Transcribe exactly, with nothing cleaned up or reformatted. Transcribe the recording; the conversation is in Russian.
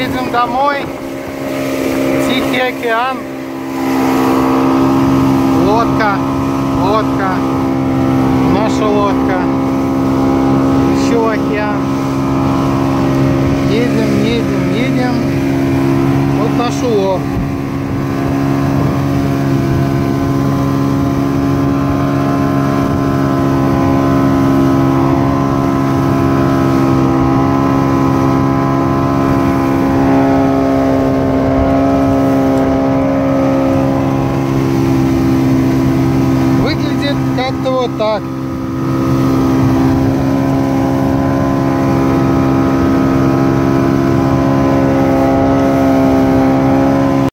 едем домой. Тихий океан. Лодка, лодка, наша лодка. Еще океан. Едем, едем, едем. Вот наш улов. Как-то вот так.